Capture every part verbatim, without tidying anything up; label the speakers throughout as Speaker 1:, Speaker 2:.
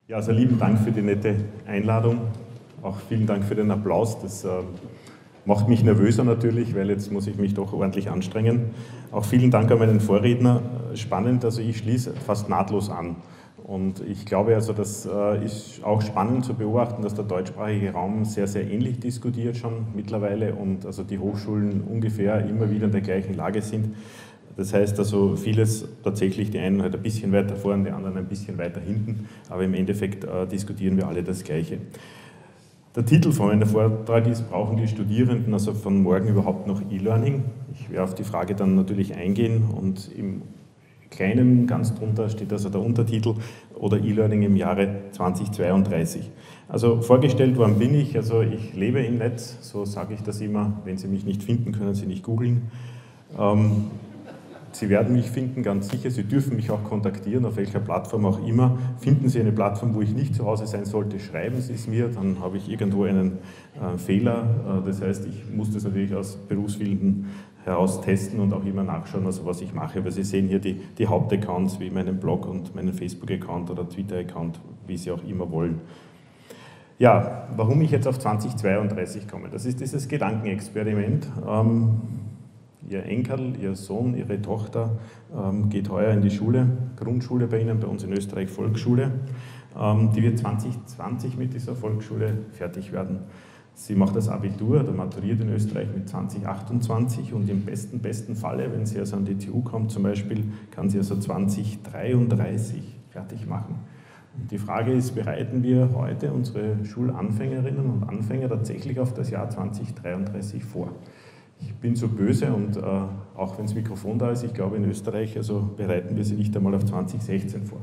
Speaker 1: Ja, also lieben Dank für die nette Einladung. Auch vielen Dank für den Applaus. Das äh, macht mich nervöser natürlich, weil jetzt muss ich mich doch ordentlich anstrengen. Auch vielen Dank an meinen Vorredner. Spannend, also ich schließe fast nahtlos an. Und ich glaube, also das äh, ist auch spannend zu beobachten, dass der deutschsprachige Raum sehr, sehr ähnlich diskutiert schon mittlerweile und also die Hochschulen ungefähr immer wieder in der gleichen Lage sind. Das heißt also vieles tatsächlich, die einen halt ein bisschen weiter vorn, die anderen ein bisschen weiter hinten, aber im Endeffekt äh, diskutieren wir alle das Gleiche. Der Titel von meinem Vortrag ist, brauchen die Studierenden also von morgen überhaupt noch E-Learning? Ich werde auf die Frage dann natürlich eingehen und im Kleinen, ganz drunter steht also der Untertitel oder E-Learning im Jahre zweitausendzweiunddreißig. Also vorgestellt worden bin ich, also ich lebe im Netz, so sage ich das immer, wenn Sie mich nicht finden, können Sie nicht googeln. Ähm, Sie werden mich finden, ganz sicher. Sie dürfen mich auch kontaktieren, auf welcher Plattform auch immer. Finden Sie eine Plattform, wo ich nicht zu Hause sein sollte, schreiben Sie es mir, dann habe ich irgendwo einen äh, Fehler. Äh, das heißt, ich muss das natürlich aus Berufswillen heraus testen und auch immer nachschauen, also was ich mache. Aber Sie sehen hier die, die Hauptaccounts, wie meinen Blog und meinen Facebook-Account oder Twitter-Account, wie Sie auch immer wollen. Ja, warum ich jetzt auf zweitausendzweiunddreißig komme, das ist dieses Gedankenexperiment. Ähm, Ihr Enkel, Ihr Sohn, Ihre Tochter ähm, geht heuer in die Schule, Grundschule bei Ihnen, bei uns in Österreich Volksschule. Ähm, die wird zweitausendzwanzig mit dieser Volksschule fertig werden. Sie macht das Abitur oder maturiert in Österreich mit zweitausendachtundzwanzig und im besten, besten Falle, wenn sie also an die T U kommt zum Beispiel, kann sie also zweitausenddreiunddreißig fertig machen. Und die Frage ist, bereiten wir heute unsere Schulanfängerinnen und Anfänger tatsächlich auf das Jahr zweitausenddreiunddreißig vor? Ich bin so böse und äh, auch wenn das Mikrofon da ist, ich glaube in Österreich, also bereiten wir sie nicht einmal auf zweitausendsechzehn vor.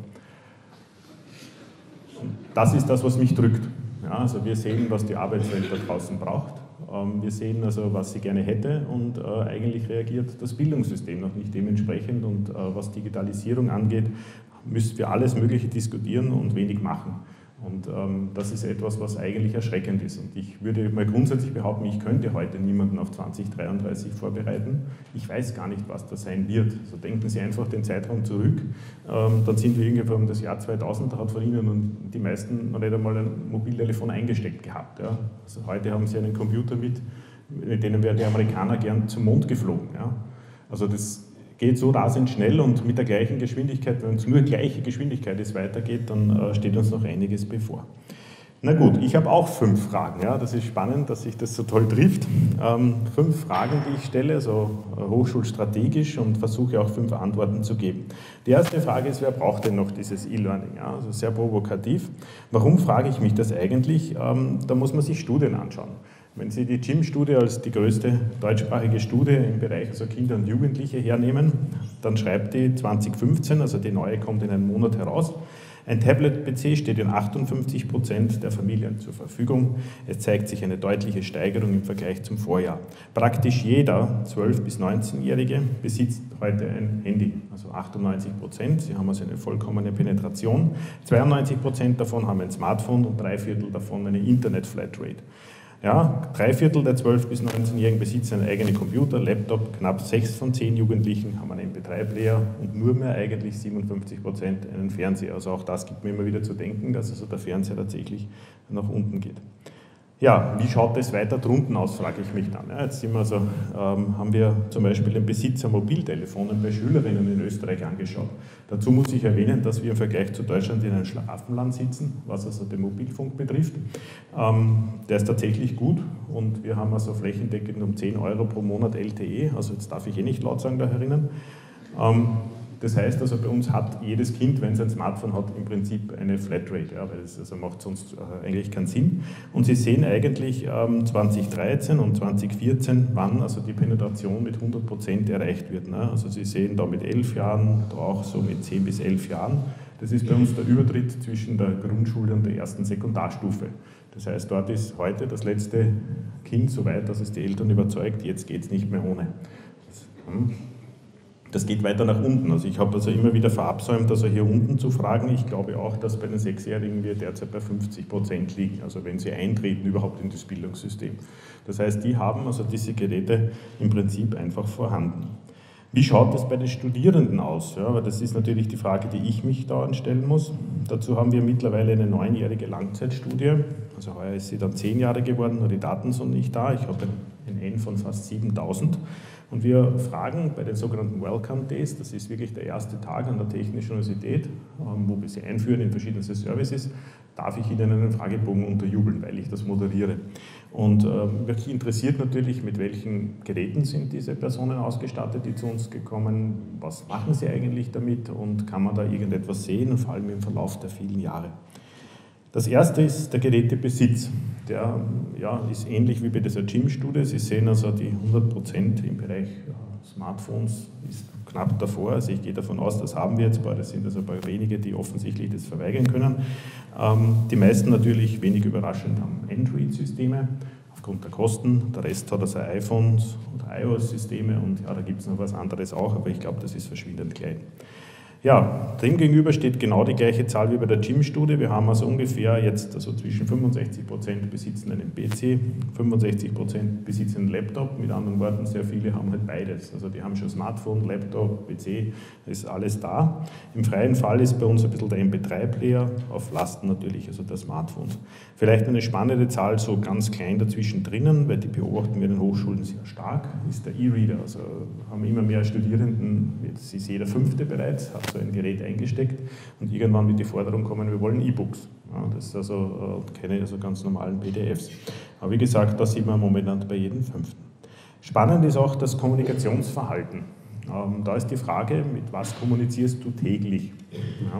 Speaker 1: Und das ist das, was mich drückt. Ja, also wir sehen, was die Arbeitswelt da draußen braucht. Ähm, wir sehen also, was sie gerne hätte und äh, eigentlich reagiert das Bildungssystem noch nicht dementsprechend. Und äh, was Digitalisierung angeht, müssen wir alles Mögliche diskutieren und wenig machen. Und ähm, das ist etwas, was eigentlich erschreckend ist. Und ich würde mal grundsätzlich behaupten, ich könnte heute niemanden auf zweitausenddreiunddreißig vorbereiten. Ich weiß gar nicht, was das sein wird. Also denken Sie einfach den Zeitraum zurück. Ähm, dann sind wir irgendwann um das Jahr zweitausend, da hat von Ihnen und die meisten noch nicht einmal ein Mobiltelefon eingesteckt gehabt. Ja. Also heute haben Sie einen Computer mit, mit denen wären die Amerikaner gern zum Mond geflogen. Ja. Also das geht so rasend schnell und mit der gleichen Geschwindigkeit, wenn es nur gleiche Geschwindigkeit ist, weitergeht, dann äh, steht uns noch einiges bevor. Na gut, ich habe auch fünf Fragen. Ja, das ist spannend, dass sich das so toll trifft. Ähm, fünf Fragen, die ich stelle, so äh, hochschulstrategisch und versuche auch fünf Antworten zu geben. Die erste Frage ist, wer braucht denn noch dieses E-Learning? Ja, also sehr provokativ. Warum frage ich mich das eigentlich? Ähm, da muss man sich Studien anschauen. Wenn Sie die J I M-Studie als die größte deutschsprachige Studie im Bereich also Kinder und Jugendliche hernehmen, dann schreibt die zweitausendfünfzehn, also die neue kommt in einem Monat heraus, ein Tablet-P C steht in achtundfünfzig Prozent der Familien zur Verfügung. Es zeigt sich eine deutliche Steigerung im Vergleich zum Vorjahr. Praktisch jeder zwölf- bis neunzehnjährige besitzt heute ein Handy, also achtundneunzig Prozent. Sie haben also eine vollkommene Penetration. zweiundneunzig Prozent davon haben ein Smartphone und drei Viertel davon eine Internet-Flatrate. Ja, drei Viertel der zwölf- bis neunzehnjährigen besitzen einen eigenen Computer, Laptop, knapp sechs von zehn Jugendlichen haben einen M P drei Player und nur mehr eigentlich siebenundfünfzig Prozent einen Fernseher. Also auch das gibt mir immer wieder zu denken, dass also der Fernseher tatsächlich nach unten geht. Ja, wie schaut es weiter drunten aus, frage ich mich dann. Ja, jetzt sind wir also, ähm, haben wir zum Beispiel den Besitz an Mobiltelefonen bei Schülerinnen in Österreich angeschaut. Dazu muss ich erwähnen, dass wir im Vergleich zu Deutschland in einem Schlaraffenland sitzen, was also den Mobilfunk betrifft. Ähm, der ist tatsächlich gut und wir haben also flächendeckend um zehn Euro pro Monat L T E, also jetzt darf ich eh nicht laut sagen da herinnen. Ähm, Das heißt also, bei uns hat jedes Kind, wenn es ein Smartphone hat, im Prinzip eine Flatrate, ja, weil es also macht sonst äh, eigentlich keinen Sinn. Und Sie sehen eigentlich ähm, zweitausenddreizehn und zweitausendvierzehn, wann also die Penetration mit hundert Prozent erreicht wird. Ne? Also Sie sehen da mit elf Jahren, da auch so mit zehn bis elf Jahren. Das ist bei uns der Übertritt zwischen der Grundschule und der ersten Sekundarstufe. Das heißt, dort ist heute das letzte Kind so weit, dass es die Eltern überzeugt, jetzt geht es nicht mehr ohne. Das, hm. Das geht weiter nach unten. Also ich habe also immer wieder verabsäumt, also hier unten zu fragen. Ich glaube auch, dass bei den Sechsjährigen wir derzeit bei fünfzig Prozent liegen, also wenn sie eintreten überhaupt in das Bildungssystem. Das heißt, die haben also diese Geräte im Prinzip einfach vorhanden. Wie schaut es bei den Studierenden aus? Ja, weil das ist natürlich die Frage, die ich mich dauernd stellen muss. Dazu haben wir mittlerweile eine neunjährige Langzeitstudie. Also heuer ist sie dann zehn Jahre geworden, nur die Daten sind nicht da. Ich habe ein N von fast siebentausend. Und wir fragen bei den sogenannten Welcome Days, das ist wirklich der erste Tag an der Technischen Universität, wo wir sie einführen in verschiedenste Services, darf ich Ihnen einen Fragebogen unterjubeln, weil ich das moderiere. Und äh, mich interessiert natürlich, mit welchen Geräten sind diese Personen ausgestattet, die zu uns gekommen, was machen sie eigentlich damit und kann man da irgendetwas sehen, vor allem im Verlauf der vielen Jahre. Das erste ist der Gerätebesitz. Der ja, ist ähnlich wie bei dieser Gym-Studie. Sie sehen also die hundert Prozent im Bereich Smartphones ist knapp davor. Also ich gehe davon aus, das haben wir jetzt ein paar. Das sind also ein paar wenige, die offensichtlich das verweigern können. Ähm, die meisten natürlich, wenig überraschend, haben Android-Systeme aufgrund der Kosten. Der Rest hat also iPhones oder iOS-Systeme und ja, da gibt es noch was anderes auch, aber ich glaube, das ist verschwindend klein. Ja, dem gegenüber steht genau die gleiche Zahl wie bei der Gym-Studie. Wir haben also ungefähr jetzt also zwischen fünfundsechzig Prozent besitzen einen P C, fünfundsechzig Prozent besitzen einen Laptop. Mit anderen Worten, sehr viele haben halt beides. Also die haben schon Smartphone, Laptop, P C, ist alles da. Im freien Fall ist bei uns ein bisschen der M P drei Player, auf Lasten natürlich, also der Smartphones. Vielleicht eine spannende Zahl, so ganz klein dazwischen drinnen, weil die beobachten wir in den Hochschulen sehr stark, ist der E-Reader. Also haben immer mehr Studierenden, jetzt ist jeder Fünfte bereits, hat so ein Gerät eingesteckt und irgendwann wird die Forderung kommen, wir wollen E-Books. Ja, das ist also äh, keine also ganz normalen P D Fs. Aber wie gesagt, das sieht man momentan bei jedem Fünften. Spannend ist auch das Kommunikationsverhalten. Ähm, da ist die Frage, mit was kommunizierst du täglich? Ja.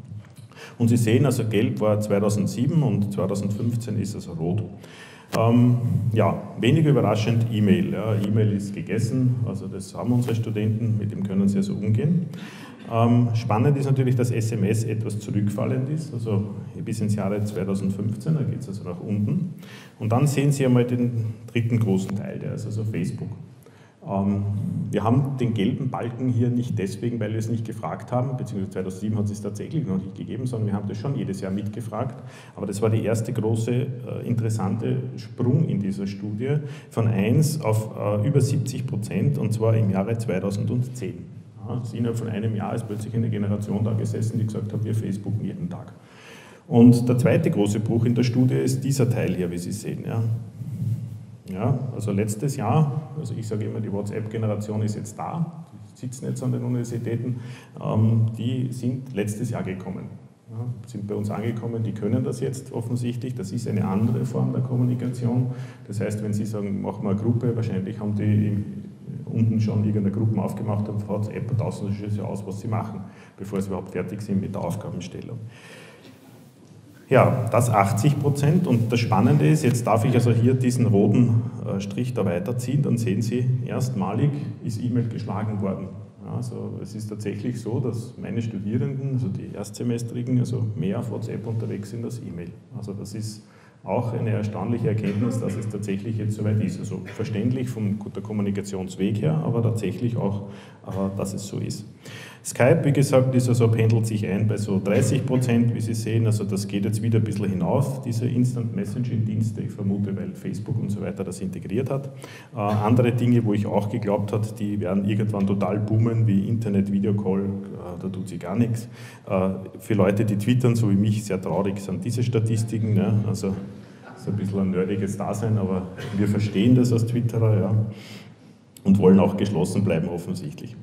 Speaker 1: Und Sie sehen, also gelb war zweitausendsieben und zweitausendfünfzehn ist also rot. Ähm, ja, weniger überraschend E-Mail. Ja, E-Mail ist gegessen, also das haben unsere Studenten, mit dem können sie also umgehen. Ähm, spannend ist natürlich, dass S M S etwas zurückfallend ist, also bis ins Jahre zweitausendfünfzehn, da geht es also nach unten. Und dann sehen Sie einmal den dritten großen Teil, der ist also Facebook. Ähm, wir haben den gelben Balken hier nicht deswegen, weil wir es nicht gefragt haben, beziehungsweise zweitausendsieben hat es es tatsächlich noch nicht gegeben, sondern wir haben das schon jedes Jahr mitgefragt. Aber das war der erste große äh, interessante Sprung in dieser Studie von eins auf äh, über siebzig Prozent und zwar im Jahre zweitausendzehn. Ja, innerhalb von einem Jahr ist plötzlich eine Generation da gesessen, die gesagt hat, wir Facebooken jeden Tag. Und der zweite große Bruch in der Studie ist dieser Teil hier, wie Sie sehen. Ja. Ja, also letztes Jahr, also ich sage immer, die WhatsApp-Generation ist jetzt da, die sitzen jetzt an den Universitäten, ähm, die sind letztes Jahr gekommen, ja, sind bei uns angekommen, die können das jetzt offensichtlich, das ist eine andere Form der Kommunikation. Das heißt, wenn Sie sagen, machen wir eine Gruppe, wahrscheinlich haben die unten schon irgendeine Gruppe aufgemacht und WhatsApp tauschen sie aus, was sie machen, bevor sie überhaupt fertig sind mit der Aufgabenstellung. Ja, das achtzig Prozent und das Spannende ist, jetzt darf ich also hier diesen roten Strich da weiterziehen, dann sehen Sie, erstmalig ist E-Mail geschlagen worden. Ja, also es ist tatsächlich so, dass meine Studierenden, also die Erstsemestrigen, also mehr auf WhatsApp unterwegs sind als E-Mail. Also das ist auch eine erstaunliche Erkenntnis, dass es tatsächlich jetzt soweit ist. Also verständlich vom der Kommunikationsweg her, aber tatsächlich auch, dass es so ist. Skype, wie gesagt, ist also, pendelt sich ein bei so dreißig Prozent, wie Sie sehen. Also das geht jetzt wieder ein bisschen hinauf, diese Instant Messaging-Dienste, ich vermute, weil Facebook und so weiter das integriert hat. Äh, andere Dinge, wo ich auch geglaubt habe, die werden irgendwann total boomen, wie Internet, Videocall, äh, da tut sich gar nichts. Äh, für Leute, die twittern, so wie mich, sehr traurig sind diese Statistiken. Ja, also das ist ein bisschen ein nerdiges Dasein, aber wir verstehen das als Twitterer, ja, und wollen auch geschlossen bleiben offensichtlich.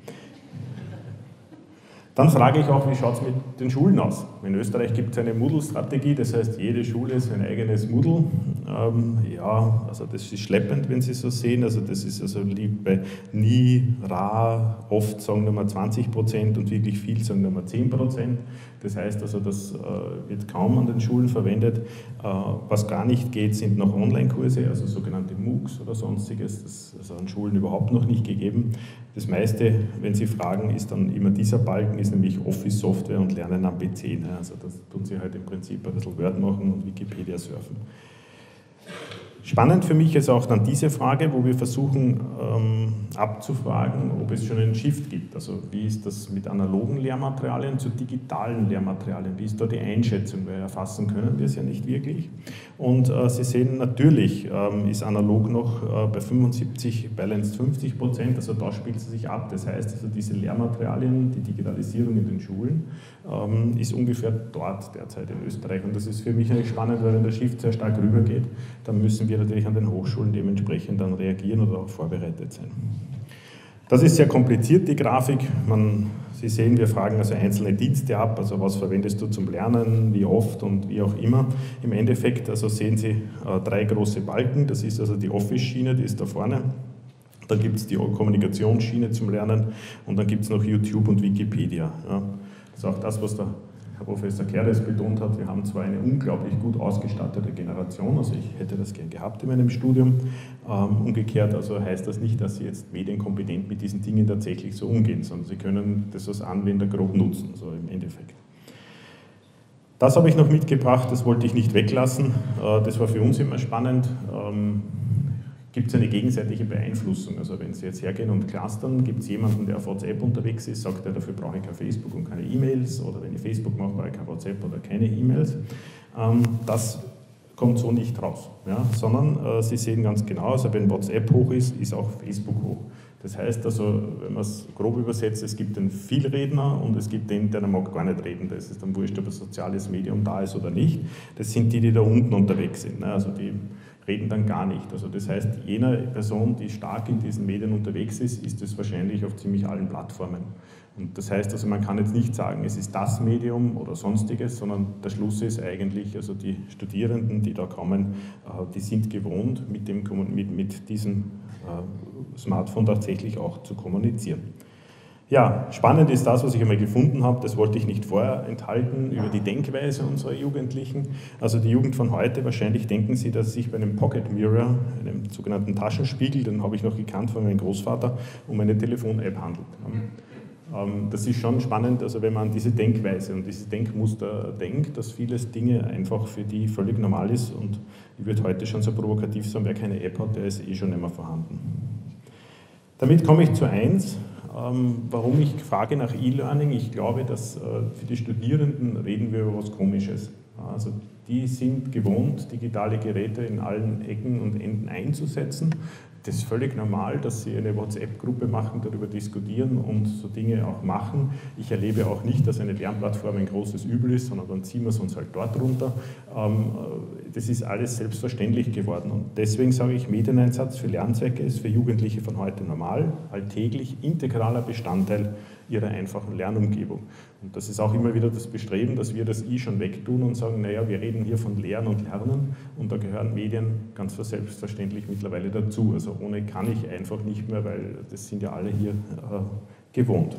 Speaker 1: Dann frage ich auch, wie schaut es mit den Schulen aus? In Österreich gibt es eine Moodle-Strategie, das heißt, jede Schule ist ein eigenes Moodle. Ähm, ja, also das ist schleppend, wenn Sie so sehen. Also das ist also liegt bei nie, rar, oft sagen wir mal zwanzig Prozent und wirklich viel sagen wir mal zehn Prozent. Das heißt also, das äh, wird kaum an den Schulen verwendet. Äh, was gar nicht geht, sind noch Online-Kurse, also sogenannte MOOCs oder sonstiges. Das ist also an Schulen überhaupt noch nicht gegeben. Das meiste, wenn Sie fragen, ist dann immer dieser Balken, ist nämlich Office-Software und Lernen am P C. Ne? Also das tun Sie halt im Prinzip ein bisschen Word machen und Wikipedia surfen. Spannend für mich ist auch dann diese Frage, wo wir versuchen ähm, abzufragen, ob es schon einen Shift gibt. Also wie ist das mit analogen Lehrmaterialien zu digitalen Lehrmaterialien? Wie ist da die Einschätzung? Weil erfassen können wir es ja nicht wirklich. Und äh, Sie sehen, natürlich ähm, ist analog noch äh, bei fünfundsiebzig, balanced fünfzig Prozent, also da spielt es sich ab. Das heißt, also diese Lehrmaterialien, die Digitalisierung in den Schulen, ähm, ist ungefähr dort derzeit in Österreich. Und das ist für mich eigentlich spannend, weil wenn der Shift sehr stark rübergeht, dann müssen wir natürlich an den Hochschulen dementsprechend dann reagieren oder auch vorbereitet sein. Das ist sehr kompliziert, die Grafik. Man, Sie sehen, wir fragen also einzelne Dienste ab, also was verwendest du zum Lernen, wie oft und wie auch immer. Im Endeffekt also sehen Sie äh, drei große Balken, das ist also die Office-Schiene, die ist da vorne. Dann gibt es die Kommunikationsschiene zum Lernen und dann gibt es noch YouTube und Wikipedia. Ja. Das ist auch das, was der Herr Professor Keres betont hat, wir haben zwar eine unglaublich gut ausgestattete Generation, also ich hätte das gern gehabt in meinem Studium, ähm, umgekehrt also heißt das nicht, dass Sie jetzt medienkompetent mit diesen Dingen tatsächlich so umgehen, sondern Sie können das als Anwender grob nutzen, so im Endeffekt. Das habe ich noch mitgebracht, das wollte ich nicht weglassen, äh, das war für uns immer spannend. Ähm, Gibt es eine gegenseitige Beeinflussung? Also wenn Sie jetzt hergehen und clustern, gibt es jemanden, der auf WhatsApp unterwegs ist, sagt er, dafür brauche ich kein Facebook und keine E-Mails, oder wenn ich Facebook mache, brauche ich kein WhatsApp oder keine E-Mails. Ähm, das kommt so nicht raus, ja? Sondern äh, Sie sehen ganz genau, also wenn WhatsApp hoch ist, ist auch Facebook hoch. Das heißt also, wenn man es grob übersetzt, es gibt den Vielredner und es gibt den, der mag gar nicht reden. Das ist dann wurscht, ob ein soziales Medium da ist oder nicht. Das sind die, die da unten unterwegs sind, ne? Also die reden dann gar nicht. Also das heißt, jene Person, die stark in diesen Medien unterwegs ist, ist es wahrscheinlich auf ziemlich allen Plattformen. Und das heißt also, man kann jetzt nicht sagen, es ist das Medium oder sonstiges, sondern der Schluss ist eigentlich, also die Studierenden, die da kommen, die sind gewohnt, mit, dem, mit, mit diesem Smartphone tatsächlich auch zu kommunizieren. Ja, spannend ist das, was ich einmal gefunden habe, das wollte ich nicht vorher enthalten, über die Denkweise unserer Jugendlichen. Also die Jugend von heute, wahrscheinlich denken sie, dass es sich bei einem Pocket Mirror, einem sogenannten Taschenspiegel, den habe ich noch gekannt von meinem Großvater, um eine Telefon-App handelt. Das ist schon spannend, also wenn man an diese Denkweise und diese Denkmuster denkt, dass vieles Dinge einfach für die völlig normal ist und ich würde heute schon so provokativ sagen, wer keine App hat, der ist eh schon nicht mehr vorhanden. Damit komme ich zu eins. Warum ich frage nach E-Learning? Ich glaube, dass für die Studierenden reden wir über was Komisches. Also die sind gewohnt, digitale Geräte in allen Ecken und Enden einzusetzen. Das ist völlig normal, dass sie eine WhatsApp-Gruppe machen, darüber diskutieren und so Dinge auch machen. Ich erlebe auch nicht, dass eine Lernplattform ein großes Übel ist, sondern dann ziehen wir es uns halt dort runter. Das ist alles selbstverständlich geworden und deswegen sage ich, Medieneinsatz für Lernzwecke ist für Jugendliche von heute normal, alltäglich, integraler Bestandteil ihrer einfachen Lernumgebung. Und das ist auch immer wieder das Bestreben, dass wir das I schon wegtun und sagen, naja, wir reden hier von Lehren und Lernen und da gehören Medien ganz selbstverständlich mittlerweile dazu. Also ohne kann ich einfach nicht mehr, weil das sind ja alle hier äh, gewohnt.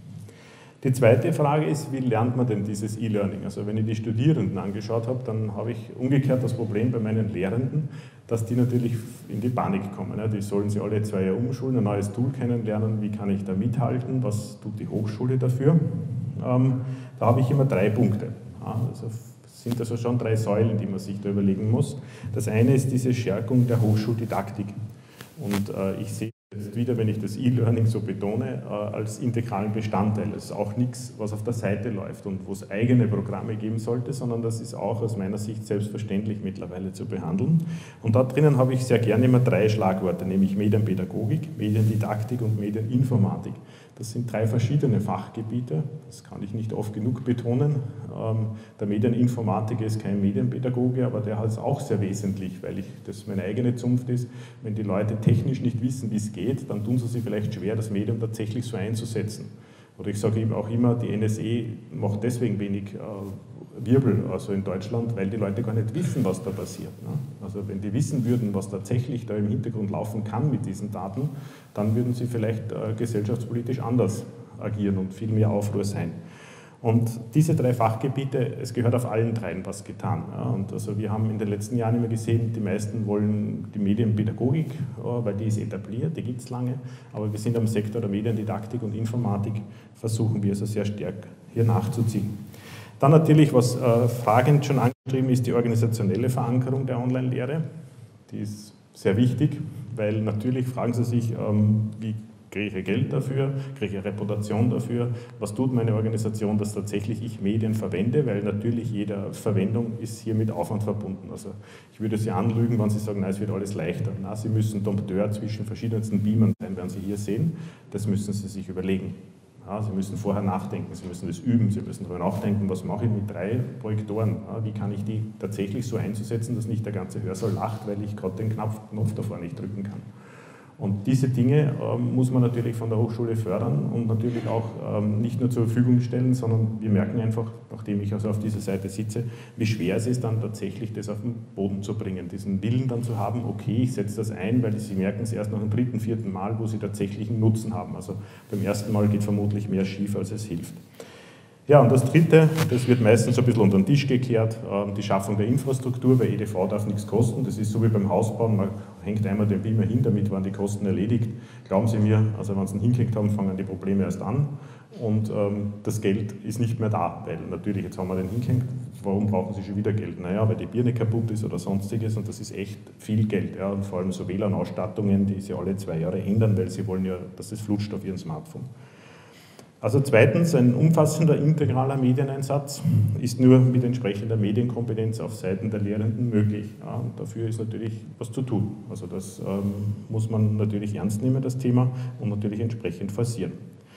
Speaker 1: Die zweite Frage ist, wie lernt man denn dieses E-Learning? Also wenn ich die Studierenden angeschaut habe, dann habe ich umgekehrt das Problem bei meinen Lehrenden, dass die natürlich in die Panik kommen. Die sollen sie alle zwei Jahre umschulen, ein neues Tool kennenlernen, wie kann ich da mithalten, was tut die Hochschule dafür? Da habe ich immer drei Punkte. Also es sind also schon drei Säulen, die man sich da überlegen muss. Das eine ist diese Stärkung der Hochschuldidaktik. Und ich sehe jetzt wieder, wenn ich das E-Learning so betone, als integralen Bestandteil. Das ist auch nichts, was auf der Seite läuft und wo es eigene Programme geben sollte, sondern das ist auch aus meiner Sicht selbstverständlich mittlerweile zu behandeln. Und da drinnen habe ich sehr gerne immer drei Schlagworte, nämlich Medienpädagogik, Mediendidaktik und Medieninformatik. Das sind drei verschiedene Fachgebiete, das kann ich nicht oft genug betonen. Der Medieninformatiker ist kein Medienpädagoge, aber der hat es auch sehr wesentlich, weil ich, das meine eigene Zunft ist, wenn die Leute technisch nicht wissen, wie es geht, dann tun sie sich vielleicht schwer, das Medium tatsächlich so einzusetzen. Oder ich sage auch immer, die N S E macht deswegen wenig Wirbel also in Deutschland, weil die Leute gar nicht wissen, was da passiert. Also wenn die wissen würden, was tatsächlich da im Hintergrund laufen kann mit diesen Daten, dann würden sie vielleicht gesellschaftspolitisch anders agieren und viel mehr Aufruhr sein. Und diese drei Fachgebiete, es gehört auf allen dreien was getan. Und also wir haben in den letzten Jahren immer gesehen, die meisten wollen die Medienpädagogik, weil die ist etabliert, die gibt es lange, aber wir sind am Sektor der Mediendidaktik und Informatik, versuchen wir also sehr stark hier nachzuziehen. Dann natürlich, was äh, fragend schon angeschrieben ist, die organisationelle Verankerung der Online-Lehre. die ist sehr wichtig, weil natürlich fragen Sie sich, ähm, wie kriege ich Geld dafür, kriege ich Reputation dafür, was tut meine Organisation, dass tatsächlich ich Medien verwende, weil natürlich jede Verwendung ist hier mit Aufwand verbunden. Also ich würde Sie anlügen, wenn Sie sagen, na, es wird alles leichter. Na, Sie müssen Dompteur zwischen verschiedensten Beamern sein, werden Sie hier sehen, das müssen Sie sich überlegen. Ja, Sie müssen vorher nachdenken, Sie müssen das üben, Sie müssen darüber nachdenken, was mache ich mit drei Projektoren, ja, wie kann ich die tatsächlich so einzusetzen, dass nicht der ganze Hörsaal lacht, weil ich gerade den Knopf, Knopf davor nicht drücken kann. Und diese Dinge ähm, muss man natürlich von der Hochschule fördern und natürlich auch ähm, nicht nur zur Verfügung stellen, sondern wir merken einfach, nachdem ich also auf dieser Seite sitze, wie schwer es ist, dann tatsächlich das auf den Boden zu bringen, diesen Willen dann zu haben, okay, ich setze das ein, weil Sie merken es erst nach dem dritten, vierten Mal, wo Sie tatsächlich einen Nutzen haben. Also beim ersten Mal geht vermutlich mehr schief, als es hilft. Ja, und das Dritte, das wird meistens ein bisschen unter den Tisch gekehrt, die Schaffung der Infrastruktur, weil E D V darf nichts kosten. Das ist so wie beim Hausbauen, man hängt einmal den Beamer hin, damit waren die Kosten erledigt. Glauben Sie mir, also wenn Sie ihn hingekriegt haben, fangen die Probleme erst an und ähm, das Geld ist nicht mehr da, weil natürlich, jetzt haben wir den hingehängt, warum brauchen Sie schon wieder Geld? Naja, weil die Birne kaputt ist oder sonstiges und das ist echt viel Geld. Ja, und vor allem so W L A N-Ausstattungen, die sie alle zwei Jahre ändern, weil sie wollen ja, dass es flutscht auf ihrem Smartphone. Also zweitens, ein umfassender integraler Medieneinsatz ist nur mit entsprechender Medienkompetenz auf Seiten der Lehrenden möglich. Ja, und dafür ist natürlich was zu tun. Also das ähm, muss man natürlich ernst nehmen, das Thema, und natürlich entsprechend forcieren.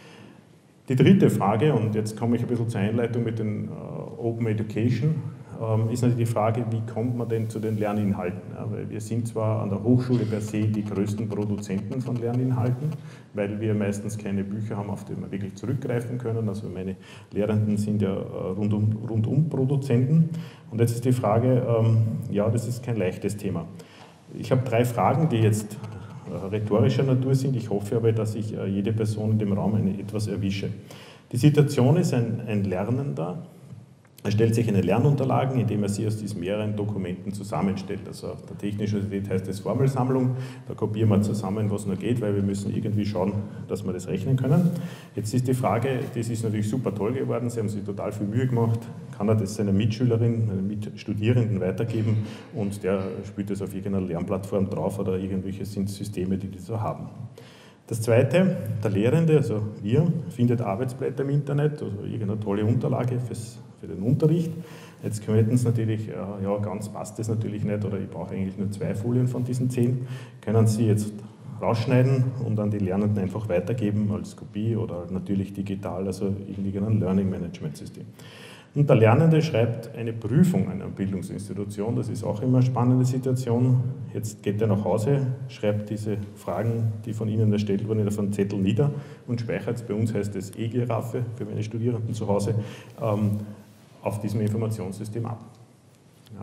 Speaker 1: Die dritte Frage, und jetzt komme ich ein bisschen zur Einleitung mit den äh, Open Education, ähm, ist natürlich die Frage, wie kommt man denn zu den Lerninhalten? Ja, weil wir sind zwar an der Hochschule per se die größten Produzenten von Lerninhalten, weil wir meistens keine Bücher haben, auf die wir wirklich zurückgreifen können. Also meine Lehrenden sind ja rundum, rundum Produzenten. Und jetzt ist die Frage, ähm, ja, das ist kein leichtes Thema. Ich habe drei Fragen, die jetzt äh, rhetorischer Natur sind. Ich hoffe aber, dass ich äh, jede Person in dem Raum eine, etwas erwische. Die Situation ist, ein, ein Lernender erstellt sich eine Lernunterlagen, indem er sie aus diesen mehreren Dokumenten zusammenstellt. Also auf der technischen Universität heißt das Formelsammlung, da kopieren wir zusammen, was nur geht, weil wir müssen irgendwie schauen, dass wir das rechnen können. Jetzt ist die Frage, das ist natürlich super toll geworden, Sie haben sich total viel Mühe gemacht, kann er das seiner Mitschülerin, seinen Mitstudierenden weitergeben und der spielt das auf irgendeiner Lernplattform drauf oder irgendwelche sind Systeme, die das so haben. Das Zweite, der Lehrende, also wir, findet Arbeitsblätter im Internet, also irgendeine tolle Unterlage fürs, für den Unterricht. Jetzt könnten es natürlich, ja, ganz passt das natürlich nicht, oder ich brauche eigentlich nur zwei Folien von diesen zehn, können Sie jetzt rausschneiden und an die Lernenden einfach weitergeben als Kopie oder natürlich digital, also in irgendein Learning Management System. Und der Lernende schreibt eine Prüfung an einer Bildungsinstitution, das ist auch immer eine spannende Situation. Jetzt geht er nach Hause, schreibt diese Fragen, die von Ihnen erstellt wurden, auf einen Zettel nieder und speichert es, bei uns heißt es E-Giraffe für meine Studierenden zu Hause, ähm, auf diesem Informationssystem ab. Ja.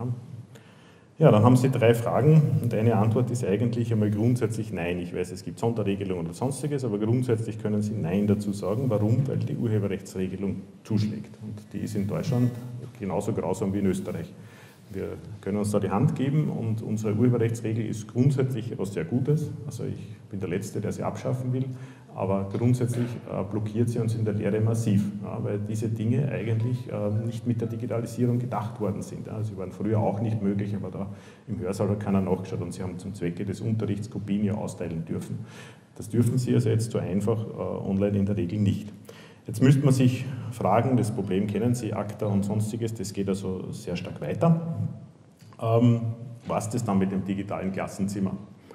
Speaker 1: Ja, dann haben Sie drei Fragen und eine Antwort ist eigentlich einmal grundsätzlich Nein. Ich weiß, es gibt Sonderregelungen oder sonstiges, aber grundsätzlich können Sie Nein dazu sagen. Warum? Weil die Urheberrechtsregelung zuschlägt. Und die ist in Deutschland genauso grausam wie in Österreich. Wir können uns da die Hand geben und unsere Urheberrechtsregel ist grundsätzlich etwas sehr Gutes. Also ich bin der Letzte, der sie abschaffen will, aber grundsätzlich äh, blockiert sie uns in der Lehre massiv, ja, weil diese Dinge eigentlich äh, nicht mit der Digitalisierung gedacht worden sind. Ja. Sie waren früher auch nicht möglich, aber da im Hörsaal hat keiner nachgeschaut und Sie haben zum Zwecke des Unterrichts Kopien ja austeilen dürfen. Das dürfen Sie also jetzt so einfach äh, online in der Regel nicht. Jetzt müsste man sich fragen, das Problem kennen Sie, ACTA und sonstiges, das geht also sehr stark weiter. Ähm, was das dann mit dem digitalen Klassenzimmer?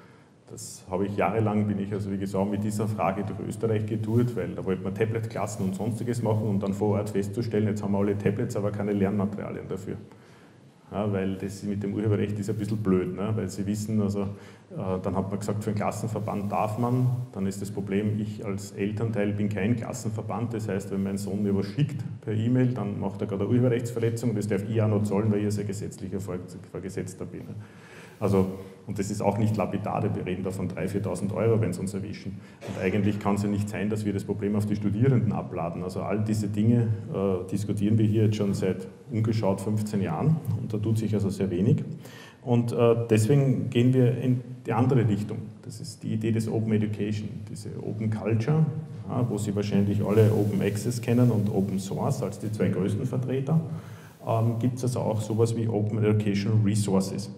Speaker 1: Das habe ich jahrelang, bin ich also wie gesagt mit dieser Frage durch Österreich getourt, weil da wollte man Tablet-Klassen und sonstiges machen und dann vor Ort festzustellen, jetzt haben wir alle Tablets, aber keine Lernmaterialien dafür. Ja, weil das mit dem Urheberrecht ist ein bisschen blöd, ne? Weil Sie wissen, also äh, dann hat man gesagt, für einen Klassenverband darf man, dann ist das Problem, ich als Elternteil bin kein Klassenverband, das heißt, wenn mein Sohn mir was schickt per E-Mail, dann macht er gerade eine Urheberrechtsverletzung, das darf ich auch noch zahlen, weil ich sein gesetzlicher Vorgesetzter bin. Also, und das ist auch nicht lapidar, wir reden da von dreitausend, viertausend Euro, wenn sie uns erwischen. Und eigentlich kann es ja nicht sein, dass wir das Problem auf die Studierenden abladen. Also all diese Dinge äh, diskutieren wir hier jetzt schon seit ungeschaut fünfzehn Jahren und da tut sich also sehr wenig. Und äh, deswegen gehen wir in die andere Richtung. Das ist die Idee des Open Education, diese Open Culture, ja, wo Sie wahrscheinlich alle Open Access kennen und Open Source als die zwei größten Vertreter. Ähm, gibt es also auch sowas wie Open Educational Resources.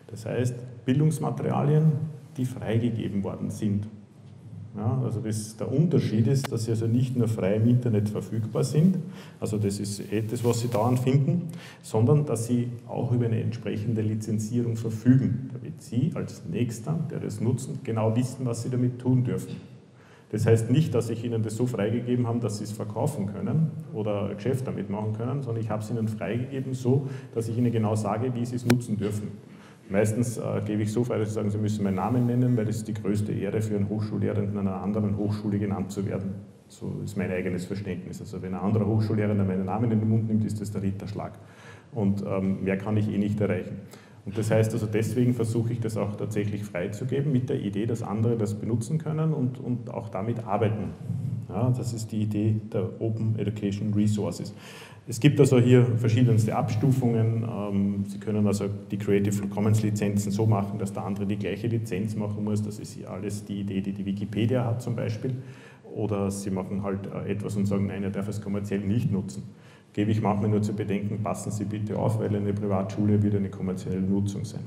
Speaker 1: Das heißt, Bildungsmaterialien, die freigegeben worden sind. Ja, also das, der Unterschied ist, dass sie also nicht nur frei im Internet verfügbar sind, also das ist etwas, was Sie dauernd finden, sondern dass sie auch über eine entsprechende Lizenzierung verfügen, damit Sie als Nächster, der das nutzen, genau wissen, was Sie damit tun dürfen. Das heißt nicht, dass ich Ihnen das so freigegeben habe, dass Sie es verkaufen können oder ein Geschäft damit machen können, sondern ich habe es Ihnen freigegeben so, dass ich Ihnen genau sage, wie Sie es nutzen dürfen. Meistens äh, gebe ich so frei, dass Sie sagen, Sie müssen meinen Namen nennen, weil das ist die größte Ehre für einen Hochschullehrer, in einer anderen Hochschule genannt zu werden. So ist mein eigenes Verständnis. Also wenn ein anderer Hochschullehrer meinen Namen in den Mund nimmt, ist das der Ritterschlag. Und ähm, mehr kann ich eh nicht erreichen. Und das heißt also, deswegen versuche ich das auch tatsächlich freizugeben, mit der Idee, dass andere das benutzen können und, und auch damit arbeiten. Ja, das ist die Idee der Open Education Resources. Es gibt also hier verschiedenste Abstufungen. Sie können also die Creative Commons Lizenzen so machen, dass der andere die gleiche Lizenz machen muss. Das ist hier alles die Idee, die die Wikipedia hat zum Beispiel. Oder Sie machen halt etwas und sagen, nein, er darf es kommerziell nicht nutzen. Gebe ich manchmal nur zu bedenken, passen Sie bitte auf, weil eine Privatschule wird eine kommerzielle Nutzung sein.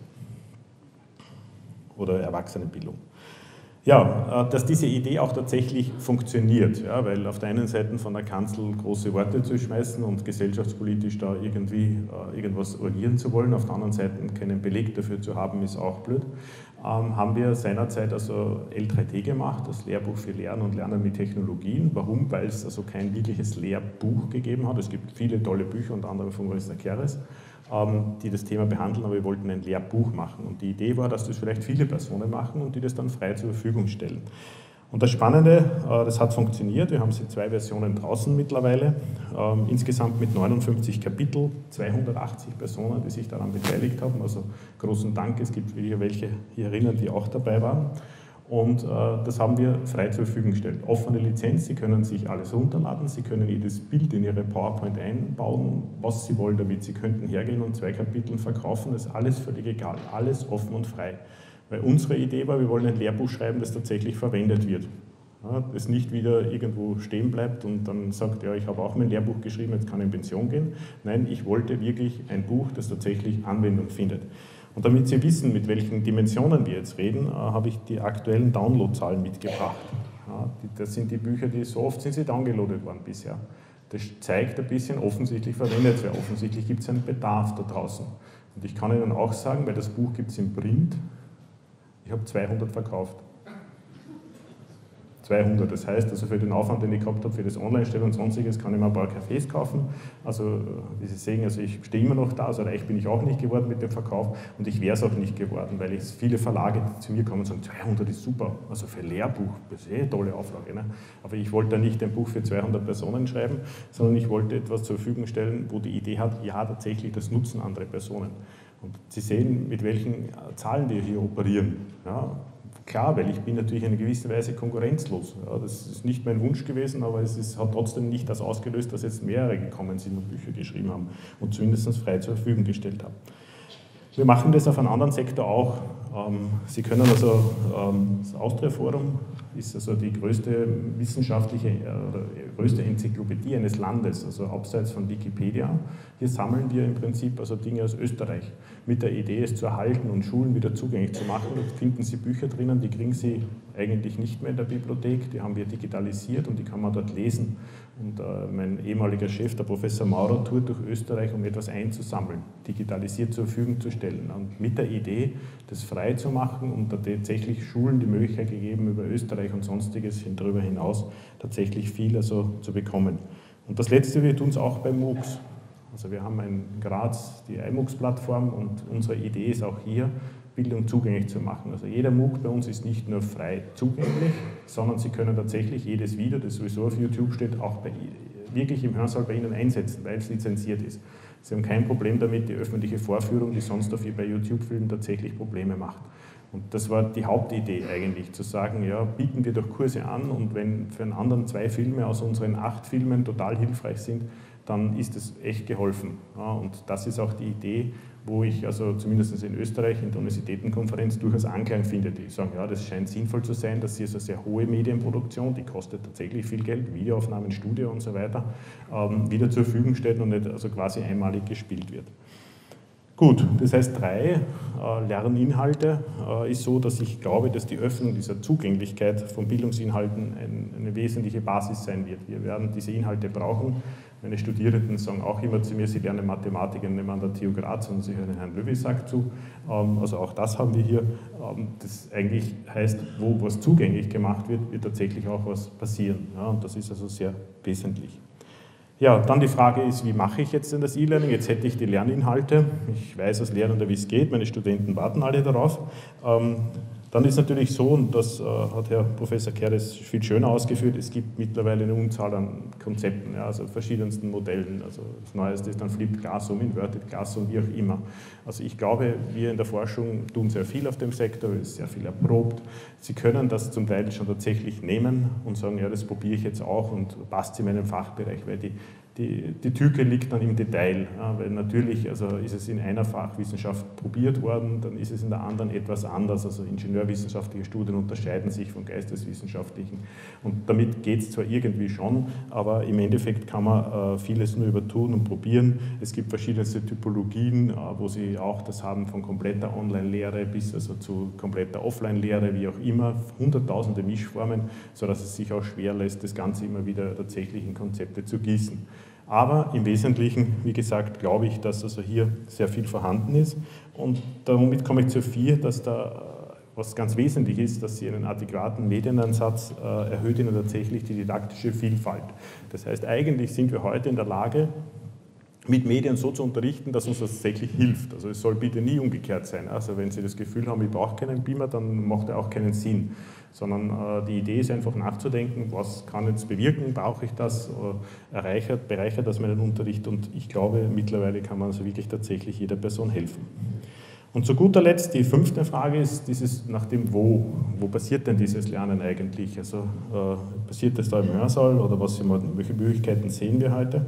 Speaker 1: Oder Erwachsenenbildung. Ja, dass diese Idee auch tatsächlich funktioniert, ja, weil auf der einen Seite von der Kanzel große Worte zu schmeißen und gesellschaftspolitisch da irgendwie äh, irgendwas agieren zu wollen, auf der anderen Seite keinen Beleg dafür zu haben, ist auch blöd. Ähm, haben wir seinerzeit also L drei T gemacht, das Lehrbuch für Lernen und Lernen mit Technologien. Warum? Weil es also kein wirkliches Lehrbuch gegeben hat. Es gibt viele tolle Bücher, unter anderem von Marissa Keres, die das Thema behandeln, aber wir wollten ein Lehrbuch machen. Und die Idee war, dass das vielleicht viele Personen machen und die das dann frei zur Verfügung stellen. Und das Spannende, das hat funktioniert, wir haben es in zwei Versionen draußen mittlerweile, insgesamt mit neunundfünfzig Kapitel, zweihundertachtzig Personen, die sich daran beteiligt haben, also großen Dank, es gibt welche hier erinnern, die auch dabei waren. Und äh, das haben wir frei zur Verfügung gestellt. Offene Lizenz, Sie können sich alles runterladen, Sie können jedes Bild in Ihre PowerPoint einbauen, was Sie wollen damit. Sie könnten hergehen und zwei Kapiteln verkaufen, das ist alles völlig egal, alles offen und frei. Weil unsere Idee war, wir wollen ein Lehrbuch schreiben, das tatsächlich verwendet wird. Ja, das nicht wieder irgendwo stehen bleibt und dann sagt, ja, ich habe auch mein Lehrbuch geschrieben, jetzt kann ich in Pension gehen. Nein, ich wollte wirklich ein Buch, das tatsächlich Anwendung findet. Und damit Sie wissen, mit welchen Dimensionen wir jetzt reden, habe ich die aktuellen Downloadzahlen mitgebracht. Ja, das sind die Bücher, die so oft sind sie downgeloadet worden bisher. Das zeigt ein bisschen, offensichtlich verwendet es, weil offensichtlich gibt es einen Bedarf da draußen. Und ich kann Ihnen auch sagen, weil das Buch gibt es im Print, ich habe zweihundert verkauft. zweihundert, das heißt, also für den Aufwand, den ich gehabt habe, für das Online-Stellen und sonstiges, kann ich mir ein paar Cafés kaufen. Also, wie Sie sehen, also ich stehe immer noch da, also reich bin ich auch nicht geworden mit dem Verkauf und ich wäre es auch nicht geworden, weil es viele Verlage zu mir kommen und sagen, zweihundert ist super, also für Lehrbuch, das ist eh eine tolle Auflage. Ne? Aber ich wollte da nicht ein Buch für zweihundert Personen schreiben, sondern ich wollte etwas zur Verfügung stellen, wo die Idee hat, ja, tatsächlich, das nutzen andere Personen. Und Sie sehen, mit welchen Zahlen wir hier operieren. Ja? Klar, weil ich bin natürlich in gewisser Weise konkurrenzlos. Ja, das ist nicht mein Wunsch gewesen, aber es ist, hat trotzdem nicht das ausgelöst, dass jetzt mehrere gekommen sind und Bücher geschrieben haben und zumindest frei zur Verfügung gestellt haben. Wir machen das auf einem anderen Sektor auch. Sie können also, das Austria Forum ist also die größte wissenschaftliche, oder größte Enzyklopädie eines Landes, also abseits von Wikipedia. Hier sammeln wir im Prinzip also Dinge aus Österreich, mit der Idee, es zu erhalten und Schulen wieder zugänglich zu machen. Da finden Sie Bücher drinnen, die kriegen Sie eigentlich nicht mehr in der Bibliothek, die haben wir digitalisiert und die kann man dort lesen. Und äh, mein ehemaliger Chef, der Professor Maurer, tourt durch Österreich, um etwas einzusammeln, digitalisiert zur Verfügung zu stellen. Und mit der Idee, das frei zu machen und tatsächlich Schulen die Möglichkeit gegeben, über Österreich und Sonstiges darüber hinaus tatsächlich viel also zu bekommen. Und das Letzte, wir tun es auch bei MOOCs. Also wir haben in Graz die iMOOCs-Plattform und unsere Idee ist auch hier, Bildung zugänglich zu machen. Also jeder MOOC bei uns ist nicht nur frei zugänglich, sondern Sie können tatsächlich jedes Video, das sowieso auf YouTube steht, auch bei, wirklich im Hörsaal bei Ihnen einsetzen, weil es lizenziert ist. Sie haben kein Problem damit, die öffentliche Vorführung, die sonst auf bei YouTube-Filmen tatsächlich Probleme macht. Und das war die Hauptidee eigentlich, zu sagen, ja, bieten wir doch Kurse an und wenn für einen anderen zwei Filme aus unseren acht Filmen total hilfreich sind, dann ist es echt geholfen. Ja, und das ist auch die Idee, wo ich also zumindest in Österreich in der Universitätenkonferenz durchaus Anklang finde. Die sagen, ja, das scheint sinnvoll zu sein, dass sie also sehr hohe Medienproduktion, die kostet tatsächlich viel Geld, Videoaufnahmen, Studio und so weiter, ähm, wieder zur Verfügung steht und nicht also quasi einmalig gespielt wird. Gut, das heißt drei äh, Lerninhalte äh, ist so, dass ich glaube, dass die Öffnung dieser Zugänglichkeit von Bildungsinhalten ein, eine wesentliche Basis sein wird. Wir werden diese Inhalte brauchen. Meine Studierenden sagen auch immer zu mir, sie lernen Mathematik nicht mehr an der T U Graz, sondern sie hören Herrn Löwisack zu. Ähm, also auch das haben wir hier. Ähm, das eigentlich heißt, wo was zugänglich gemacht wird, wird tatsächlich auch was passieren. Ja, und das ist also sehr wesentlich. Ja, dann die Frage ist, wie mache ich jetzt denn das E-Learning? Jetzt hätte ich die Lerninhalte, ich weiß als Lehrender, wie es geht, meine Studenten warten alle darauf. Ähm, dann ist natürlich so, und das äh, hat Herr Professor Keres viel schöner ausgeführt, es gibt mittlerweile eine Unzahl an Konzepten, ja, also verschiedensten Modellen. Also das Neueste ist dann Flipped Classroom, Inverted Classroom, wie auch immer. Also ich glaube, wir in der Forschung tun sehr viel auf dem Sektor, es ist sehr viel erprobt. Sie können das zum Teil schon tatsächlich nehmen und sagen, ja, das probiere ich jetzt auch und passt in meinem Fachbereich, weil die Die, die Tücke liegt dann im Detail, ja, weil natürlich also ist es in einer Fachwissenschaft probiert worden, dann ist es in der anderen etwas anders, also ingenieurwissenschaftliche Studien unterscheiden sich von geisteswissenschaftlichen und damit geht es zwar irgendwie schon, aber im Endeffekt kann man äh, vieles nur übertun und probieren. Es gibt verschiedenste Typologien, äh, wo Sie auch das haben von kompletter Online-Lehre bis also zu kompletter Offline-Lehre, wie auch immer, hunderttausende Mischformen, sodass es sich auch schwer lässt, das Ganze immer wieder tatsächlich in Konzepte zu gießen. Aber im Wesentlichen, wie gesagt, glaube ich, dass also hier sehr viel vorhanden ist und damit komme ich zur vier, dass da was ganz wesentlich ist, dass Sie einen adäquaten Medienansatz äh, erhöht Ihnen tatsächlich die didaktische Vielfalt. Das heißt, eigentlich sind wir heute in der Lage, mit Medien so zu unterrichten, dass uns das tatsächlich hilft. Also es soll bitte nie umgekehrt sein. Also wenn Sie das Gefühl haben, ich brauche keinen Beamer, dann macht er auch keinen Sinn. Sondern äh, die Idee ist einfach nachzudenken, was kann jetzt bewirken, brauche ich das, äh, erreichert, bereichert das meinen Unterricht und ich glaube, mittlerweile kann man also wirklich tatsächlich jeder Person helfen. Und zu guter Letzt, die fünfte Frage ist dieses nach dem Wo. Wo passiert denn dieses Lernen eigentlich? Also äh, passiert das da im Hörsaal oder was, welche Möglichkeiten sehen wir heute?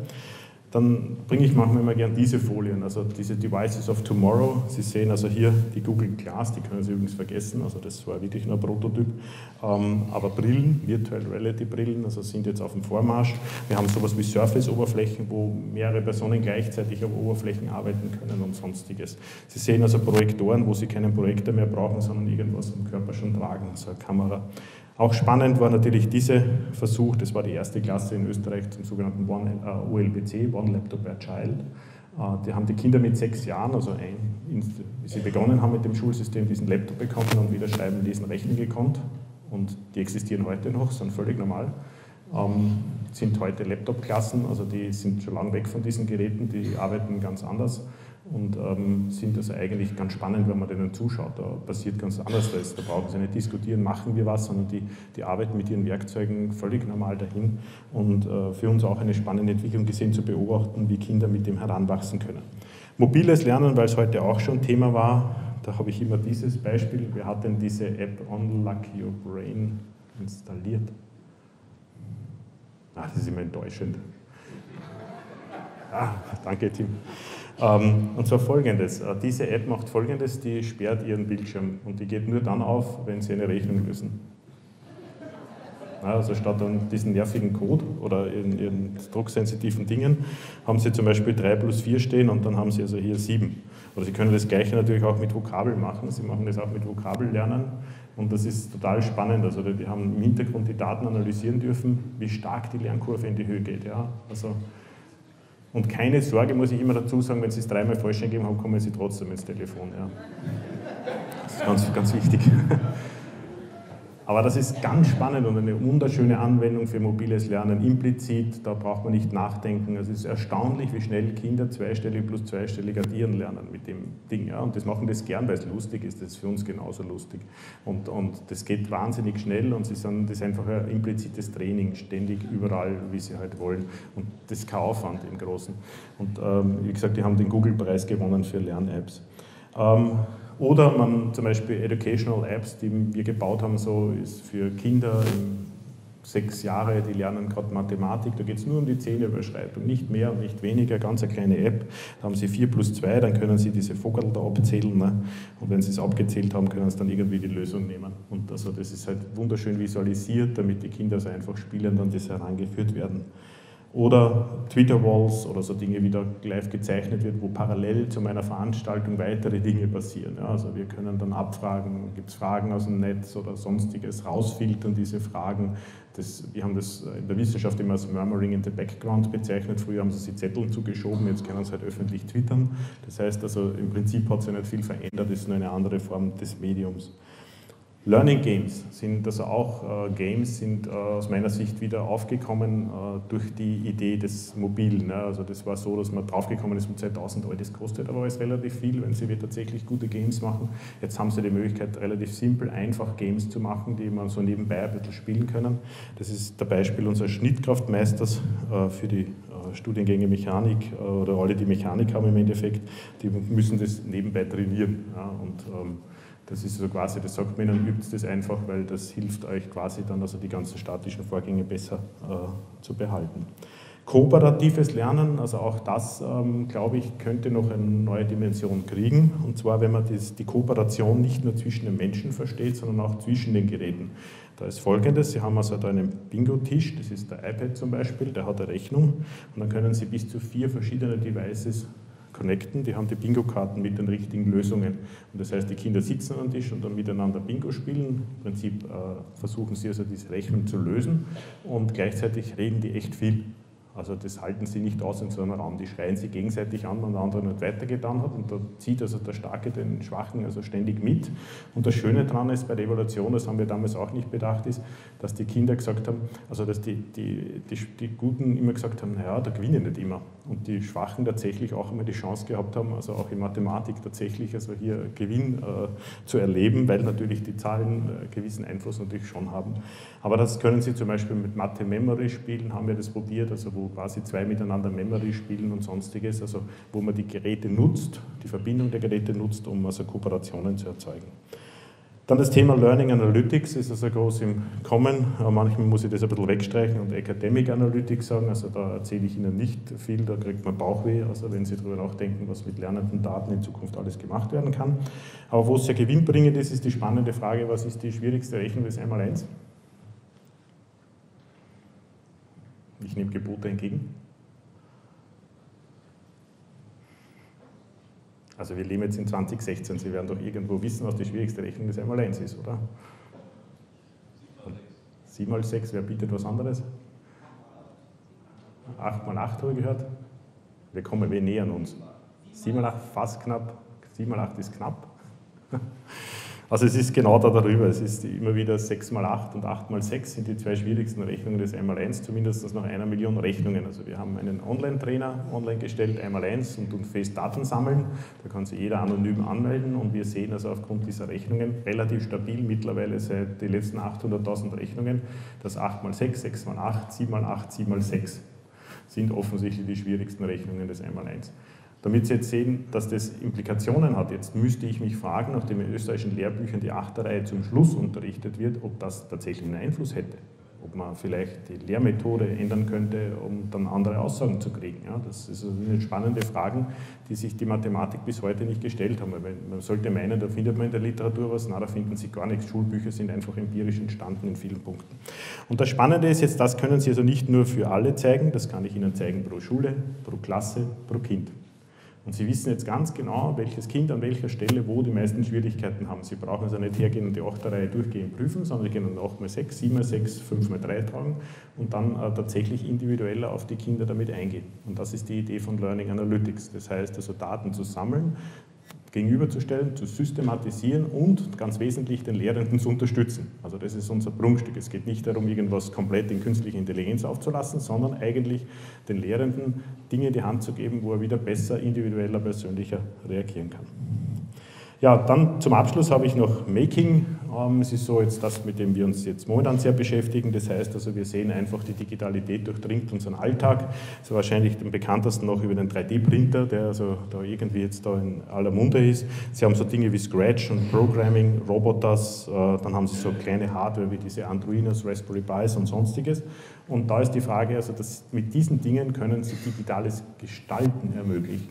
Speaker 1: Dann bringe ich manchmal immer gern diese Folien, also diese Devices of Tomorrow. Sie sehen also hier die Google Glass, die können Sie übrigens vergessen, also das war wirklich nur ein Prototyp. Ähm, aber Brillen, Virtual Reality Brillen, also sind jetzt auf dem Vormarsch. Wir haben sowas wie Surface-Oberflächen, wo mehrere Personen gleichzeitig auf Oberflächen arbeiten können und sonstiges. Sie sehen also Projektoren, wo Sie keinen Projektor mehr brauchen, sondern irgendwas am Körper schon tragen, also eine Kamera. Auch spannend war natürlich dieser Versuch, das war die erste Klasse in Österreich zum sogenannten One, äh, O L P C, One Laptop per Child. Äh, die haben die Kinder mit sechs Jahren, also ein, wie sie begonnen haben mit dem Schulsystem, diesen Laptop bekommen und wieder schreiben, lesen, rechnen gekonnt. Und die existieren heute noch, sind völlig normal. Ähm, sind heute Laptop-Klassen, also die sind schon lange weg von diesen Geräten, die arbeiten ganz anders. Und ähm, sind also eigentlich ganz spannend, wenn man denen zuschaut. Da passiert ganz anders. Da, ist, da brauchen sie nicht diskutieren, machen wir was, sondern die, die arbeiten mit ihren Werkzeugen völlig normal dahin. Und äh, für uns auch eine spannende Entwicklung gesehen zu beobachten, wie Kinder mit dem heranwachsen können. Mobiles Lernen, weil es heute auch schon Thema war, da habe ich immer dieses Beispiel. Wer hat denn diese App Unlock Your Brain installiert? Ah, das ist immer enttäuschend. Ah, danke, Tim. Ähm, und zwar folgendes, äh, diese App macht folgendes, die sperrt ihren Bildschirm und die geht nur dann auf, wenn Sie eine Rechnung lösen. Ja, also statt an diesen nervigen Code oder in Ihren drucksensitiven Dingen haben Sie zum Beispiel drei plus vier stehen und dann haben Sie also hier sieben. Oder Sie können das Gleiche natürlich auch mit Vokabel machen, Sie machen das auch mit Vokabellernen und das ist total spannend. Also die haben im Hintergrund die Daten analysieren dürfen, wie stark die Lernkurve in die Höhe geht. Ja? Also Und keine Sorge, muss ich immer dazu sagen, wenn Sie es dreimal falsch eingegeben haben, kommen Sie trotzdem ins Telefon. Ja. Das ist ganz, ganz wichtig. Aber das ist ganz spannend und eine wunderschöne Anwendung für mobiles Lernen. Implizit, da braucht man nicht nachdenken. Es ist erstaunlich, wie schnell Kinder zweistellig plus zweistellig addieren lernen mit dem Ding. Ja. Und das machen das gern, weil es lustig ist. Das ist für uns genauso lustig. Und, und das geht wahnsinnig schnell und sie sind, das ist einfach ein implizites Training, ständig überall, wie sie halt wollen. Und das ist kein Aufwand im Großen. Und ähm, wie gesagt, die haben den Google-Preis gewonnen für Lern-Apps. Ähm, Oder man zum Beispiel Educational Apps, die wir gebaut haben, so ist für Kinder sechs Jahre, die lernen gerade Mathematik, da geht es nur um die Zählüberschreitung, nicht mehr und nicht weniger, ganz eine kleine App. Da haben Sie vier plus zwei, dann können Sie diese Vogel da abzählen, ne? Und wenn Sie es abgezählt haben, können Sie dann irgendwie die Lösung nehmen. Und also das ist halt wunderschön visualisiert, damit die Kinder so einfach spielen, dann das herangeführt werden. Oder Twitter-Walls oder so Dinge, wie da live gezeichnet wird, wo parallel zu meiner Veranstaltung weitere Dinge passieren. Ja, also wir können dann abfragen, gibt es Fragen aus dem Netz oder sonstiges, rausfiltern diese Fragen. Das, wir haben das in der Wissenschaft immer als Murmuring in the Background bezeichnet. Früher haben sie sich Zetteln zugeschoben, jetzt können sie halt öffentlich twittern. Das heißt also, im Prinzip hat sich nicht viel verändert, das ist nur eine andere Form des Mediums. Learning Games sind also auch äh, Games, sind äh, aus meiner Sicht wieder aufgekommen äh, durch die Idee des Mobilen. Ne? Also das war so, dass man draufgekommen ist um zweitausend, aber das kostet aber alles relativ viel, wenn sie tatsächlich gute Games machen. Jetzt haben sie die Möglichkeit, relativ simpel, einfach Games zu machen, die man so nebenbei ein bisschen spielen können. Das ist der Beispiel unseres Schnittkraftmeisters äh, für die äh, Studiengänge Mechanik äh, oder alle, die Mechanik haben im Endeffekt, die müssen das nebenbei trainieren. Ja? Und, ähm, das ist so quasi, das sagt man ihnen, übt das einfach, weil das hilft euch quasi dann, also die ganzen statischen Vorgänge besser äh, zu behalten. Kooperatives Lernen, also auch das, ähm, glaube ich, könnte noch eine neue Dimension kriegen. Und zwar, wenn man das, die Kooperation nicht nur zwischen den Menschen versteht, sondern auch zwischen den Geräten. Da ist Folgendes, Sie haben also da einen Bingo-Tisch, das ist der iPad zum Beispiel, der hat eine Rechnung und dann können Sie bis zu vier verschiedene Devices connecten, die haben die Bingo-Karten mit den richtigen Lösungen. Und das heißt, die Kinder sitzen am Tisch und dann miteinander Bingo spielen. Im Prinzip äh, versuchen sie also diese Rechnung zu lösen und gleichzeitig reden die echt viel. Also das halten sie nicht aus in so einem Raum, die schreien sich gegenseitig an, wenn der andere nicht weitergetan hat und da zieht also der Starke den Schwachen also ständig mit. Und das Schöne daran ist bei der Evaluation, das haben wir damals auch nicht bedacht, ist, dass die Kinder gesagt haben, also dass die, die, die, die Guten immer gesagt haben, naja, da gewinnen nicht immer. Und die Schwachen tatsächlich auch einmal die Chance gehabt haben, also auch in Mathematik tatsächlich also hier Gewinn äh, zu erleben, weil natürlich die Zahlen äh, gewissen Einfluss natürlich schon haben. Aber das können Sie zum Beispiel mit Mathe-Memory spielen, haben wir das probiert, also wo quasi zwei miteinander Memory spielen und sonstiges, also wo man die Geräte nutzt, die Verbindung der Geräte nutzt, um also Kooperationen zu erzeugen. Dann das Thema Learning Analytics ist also groß im Kommen. Manchmal muss ich das ein bisschen wegstreichen und Academic Analytics sagen, also da erzähle ich Ihnen nicht viel, da kriegt man Bauchweh, also wenn Sie darüber nachdenken, was mit lernenden Daten in Zukunft alles gemacht werden kann. Aber wo es sehr gewinnbringend ist, ist die spannende Frage, was ist die schwierigste Rechnung des eins mal eins? Ich nehme Gebote entgegen. Also wir leben jetzt in zwanzig sechzehn, Sie werden doch irgendwo wissen, was die schwierigste Rechnung des eins mal eins ist, oder? sieben mal sechs, wer bietet was anderes? acht mal acht habe ich gehört. Wir kommen, wir nähern uns. sieben mal acht fast knapp, sieben mal acht ist knapp. Also es ist genau da darüber, es ist immer wieder sechs mal acht und acht mal sechs sind die zwei schwierigsten Rechnungen des eins mal eins, zumindest nach einer Million Rechnungen. Also wir haben einen Online-Trainer online gestellt, eins mal eins und tun fest Daten sammeln, da kann sich jeder anonym anmelden und wir sehen also aufgrund dieser Rechnungen relativ stabil mittlerweile seit den letzten achthunderttausend Rechnungen, dass acht mal sechs, sechs mal acht, sieben mal acht, sieben mal sechs sind offensichtlich die schwierigsten Rechnungen des eins mal eins. Damit Sie jetzt sehen, dass das Implikationen hat, jetzt müsste ich mich fragen, nachdem in österreichischen Lehrbüchern die achte Reihe zum Schluss unterrichtet wird, ob das tatsächlich einen Einfluss hätte. Ob man vielleicht die Lehrmethode ändern könnte, um dann andere Aussagen zu kriegen. Ja, das sind spannende Fragen, die sich die Mathematik bis heute nicht gestellt haben. Weil man sollte meinen, da findet man in der Literatur was, na, da finden Sie gar nichts. Schulbücher sind einfach empirisch entstanden in vielen Punkten. Und das Spannende ist jetzt, das können Sie also nicht nur für alle zeigen, das kann ich Ihnen zeigen pro Schule, pro Klasse, pro Kind. Und Sie wissen jetzt ganz genau, welches Kind an welcher Stelle wo die meisten Schwierigkeiten haben. Sie brauchen also nicht hergehen und die achte Reihe durchgehend prüfen, sondern Sie können acht mal sechs, sieben mal sechs, fünf mal drei tragen und dann äh, tatsächlich individueller auf die Kinder damit eingehen. Und das ist die Idee von Learning Analytics. Das heißt also Daten zu sammeln, gegenüberzustellen, zu systematisieren und ganz wesentlich den Lehrenden zu unterstützen. Also das ist unser Prunkstück. Es geht nicht darum, irgendwas komplett in künstliche Intelligenz aufzulassen, sondern eigentlich den Lehrenden Dinge in die Hand zu geben, wo er wieder besser, individueller, persönlicher reagieren kann. Ja, dann zum Abschluss habe ich noch Making. Es ist so jetzt das, mit dem wir uns jetzt momentan sehr beschäftigen. Das heißt also, wir sehen einfach, die Digitalität durchdringt unseren Alltag. So wahrscheinlich den bekanntesten noch über den drei D Printer, der also da irgendwie jetzt da in aller Munde ist. Sie haben so Dinge wie Scratch und Programming, Roboters, dann haben Sie so kleine Hardware wie diese Arduinos, Raspberry Pis und sonstiges. Und da ist die Frage, also dass mit diesen Dingen können Sie digitales Gestalten ermöglichen.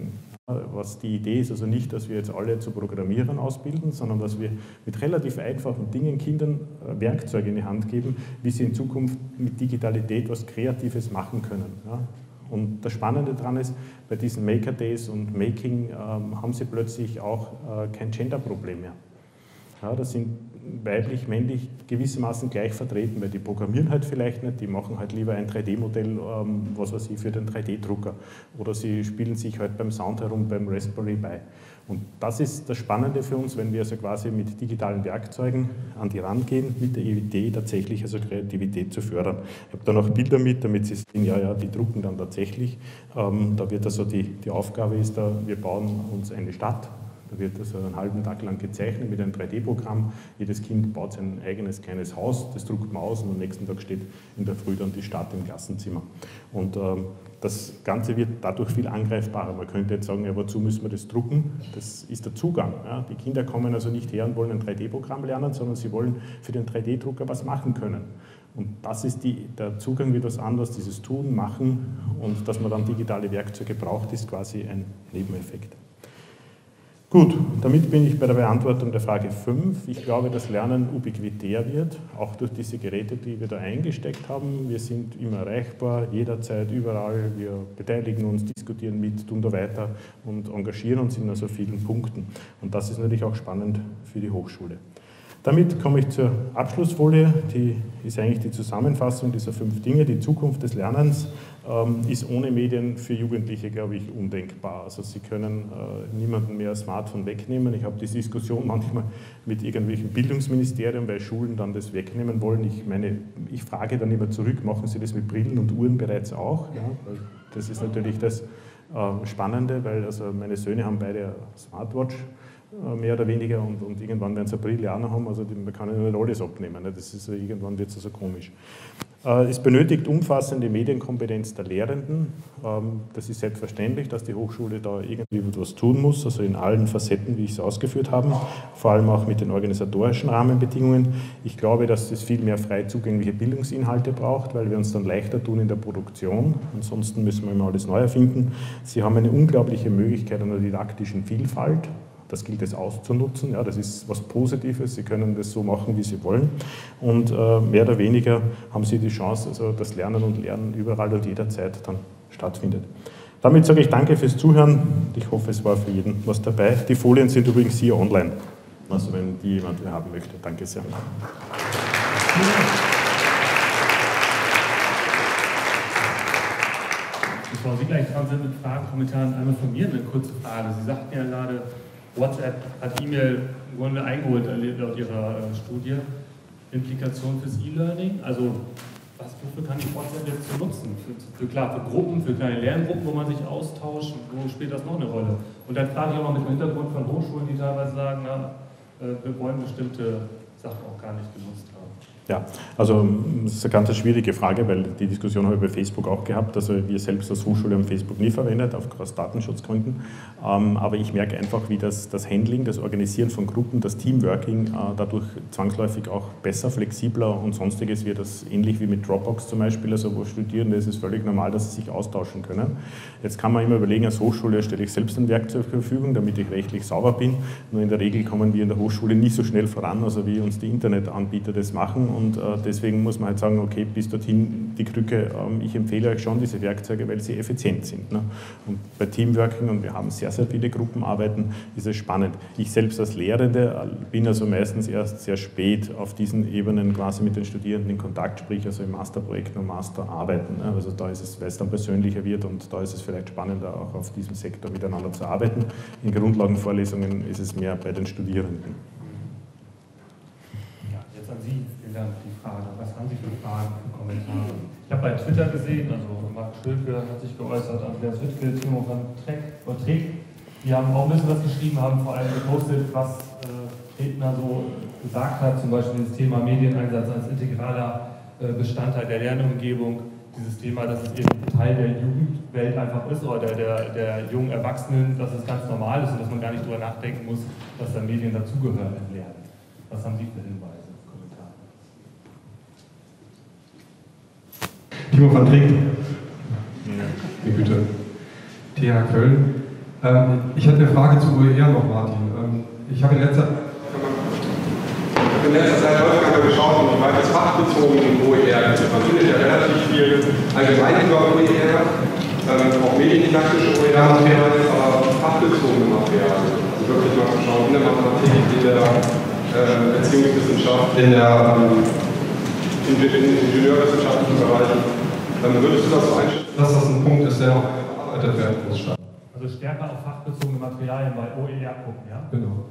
Speaker 1: Was die Idee ist, also nicht, dass wir jetzt alle zu Programmierern ausbilden, sondern dass wir mit relativ einfachen Dingen Kindern Werkzeuge in die Hand geben, wie sie in Zukunft mit Digitalität was Kreatives machen können. Ja. Und das Spannende daran ist, bei diesen Maker Days und Making ähm, haben sie plötzlich auch äh, kein Gender-Problem mehr. Ja, das sind weiblich, männlich gewissermaßen gleich vertreten, weil die programmieren halt vielleicht nicht, die machen halt lieber ein drei D Modell, ähm, was weiß ich, für den drei D Drucker oder sie spielen sich halt beim Sound herum, beim Raspberry Pi. Und das ist das Spannende für uns, wenn wir also quasi mit digitalen Werkzeugen an die Rand gehen, mit der Idee tatsächlich also Kreativität zu fördern. Ich habe da noch Bilder mit, damit Sie sehen, ja, ja, die drucken dann tatsächlich. Ähm, da wird also die, die Aufgabe ist da, wir bauen uns eine Stadt. Da wird also einen halben Tag lang gezeichnet mit einem drei D Programm. Jedes Kind baut sein eigenes kleines Haus, das druckt man aus und am nächsten Tag steht in der Früh dann die Stadt im Klassenzimmer. Und ähm, das Ganze wird dadurch viel angreifbarer. Man könnte jetzt sagen, ja, wozu müssen wir das drucken? Das ist der Zugang. Ja. Die Kinder kommen also nicht her und wollen ein drei D Programm lernen, sondern sie wollen für den drei D Drucker was machen können. Und das ist die, der Zugang wird was anderes, dieses Tun, Machen und dass man dann digitale Werkzeuge braucht, ist quasi ein Nebeneffekt. Gut, damit bin ich bei der Beantwortung der Frage fünf. Ich glaube, dass Lernen ubiquitär wird, auch durch diese Geräte, die wir da eingesteckt haben. Wir sind immer erreichbar, jederzeit, überall. Wir beteiligen uns, diskutieren mit, tun da weiter und engagieren uns in so vielen Punkten. Und das ist natürlich auch spannend für die Hochschule. Damit komme ich zur Abschlussfolie, die ist eigentlich die Zusammenfassung dieser fünf Dinge. Die Zukunft des Lernens ähm, ist ohne Medien für Jugendliche, glaube ich, undenkbar. Also sie können äh, niemanden mehr ein Smartphone wegnehmen. Ich habe diese Diskussion manchmal mit irgendwelchen Bildungsministerien, weil Schulen dann das wegnehmen wollen. Ich meine, ich frage dann immer zurück, machen Sie das mit Brillen und Uhren bereits auch? Ja, weil das ist natürlich das äh, Spannende, weil also meine Söhne haben beide eine Smartwatch, mehr oder weniger, und, und irgendwann werden sie eine Brille auch noch haben, also die, man kann ja nicht alles abnehmen, ne? Das ist, irgendwann wird es also komisch. Äh, es benötigt umfassende Medienkompetenz der Lehrenden, ähm, das ist selbstverständlich, dass die Hochschule da irgendwie etwas tun muss, also in allen Facetten, wie ich es ausgeführt habe, vor allem auch mit den organisatorischen Rahmenbedingungen. Ich glaube, dass es viel mehr frei zugängliche Bildungsinhalte braucht, weil wir uns dann leichter tun in der Produktion, ansonsten müssen wir immer alles neu erfinden. Sie haben eine unglaubliche Möglichkeit einer didaktischen Vielfalt. Das gilt es auszunutzen, ja, das ist was Positives, Sie können das so machen, wie Sie wollen, und äh, mehr oder weniger haben Sie die Chance, also das Lernen und Lernen überall und jederzeit dann stattfindet. Damit sage ich danke fürs Zuhören, ich hoffe, es war für jeden was dabei. Die Folien sind übrigens hier online, also wenn die jemand haben möchte. Danke sehr.
Speaker 2: Bevor Sie gleich dran sind mit Fragen, Kommentaren, einmal von mir eine kurze Frage. Sie sagten ja gerade, WhatsApp hat E-Mail im Grunde eingeholt laut Ihrer äh, Studie. Implikation fürs E-Learning? Also, was, wofür kann ich WhatsApp jetzt so nutzen? Für, für, klar, für Gruppen, für kleine Lerngruppen, wo man sich austauscht, wo spielt das noch eine Rolle? Und dann frage ich auch mal mit dem Hintergrund von Hochschulen, die teilweise sagen, na, äh, wir wollen bestimmte Sachen auch gar nicht genutzt haben.
Speaker 1: Ja, also das ist eine ganz schwierige Frage, weil die Diskussion habe ich bei Facebook auch gehabt. Also wir selbst als Hochschule haben Facebook nie verwendet, aus Datenschutzgründen. Aber ich merke einfach, wie das, das Handling, das Organisieren von Gruppen, das Teamworking dadurch zwangsläufig auch besser, flexibler und sonstiges wird. Das ähnlich wie mit Dropbox zum Beispiel, also wo Studierende ist es völlig normal, dass sie sich austauschen können. Jetzt kann man immer überlegen, als Hochschule stelle ich selbst ein Werkzeug zur Verfügung, damit ich rechtlich sauber bin. Nur in der Regel kommen wir in der Hochschule nicht so schnell voran, also wie uns die Internetanbieter das machen. Und äh, deswegen muss man halt sagen, okay, bis dorthin die Krücke, ähm, ich empfehle euch schon diese Werkzeuge, weil sie effizient sind. Ne? Und bei Teamworking, und wir haben sehr, sehr viele Gruppenarbeiten, ist es spannend. Ich selbst als Lehrende bin also meistens erst sehr spät auf diesen Ebenen quasi mit den Studierenden in Kontakt, sprich also im Masterprojekt und Masterarbeiten. Ne? Also da ist es, weil es dann persönlicher wird und da ist es vielleicht spannender, auch auf diesem Sektor miteinander zu arbeiten. In Grundlagenvorlesungen ist es mehr bei den Studierenden.
Speaker 2: Ja, jetzt an Sie. Die Frage, was haben Sie für Fragen, für Kommentare? Ich habe bei Twitter gesehen, also Marc Schölke hat sich geäußert, Andreas Wittke, Timo van Treck, die haben auch ein bisschen was geschrieben, haben vor allem gepostet, was äh, Redner so gesagt hat, zum Beispiel das Thema Medieneinsatz als integraler äh, Bestandteil der Lernumgebung, dieses Thema, dass es eben Teil der Jugendwelt einfach ist oder der, der, der jungen Erwachsenen, dass es ganz normal ist und dass man gar nicht darüber nachdenken muss, dass da Medien dazugehören im Lernen. Was haben Sie für Hinweise?
Speaker 3: Timo van Treck, die Güte, T H Köln. Ähm, ich hätte eine Frage zu O E R noch, Martin. Ähm, ich habe in letzter in letzter Zeit häufig einmal geschaut, inwieweit es fachbezogen in O E R gibt. Man findet ja relativ viel allgemein über O E R, ähm, auch mediendidaktische O E R-Materialien, aber fachbezogene Materialien. Also wirklich mal zu schauen, in der Mathematik, in der äh, Erziehungswissenschaft, in der ähm, in, in ingenieurwissenschaftlichen Bereichen. Ähm, würdest du das so einschätzen, dass das ein Punkt ist, der noch bearbeitet werden muss?
Speaker 2: Also stärker auf fachbezogene Materialien bei O E R gucken, ja?
Speaker 3: Genau.